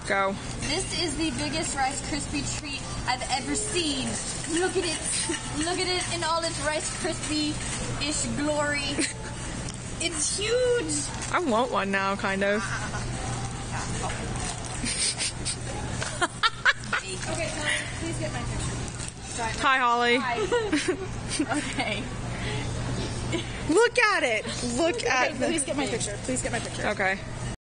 Go. This is the biggest Rice Krispie treat I've ever seen. Look at it. Look at it in all its Rice Krispie-ish glory. It's huge. I want one now, kind of. Okay, Holly, please get my picture. Hi, Holly. Hi. Okay. Look at it. Look at Please get my picture. Please get my picture. Okay.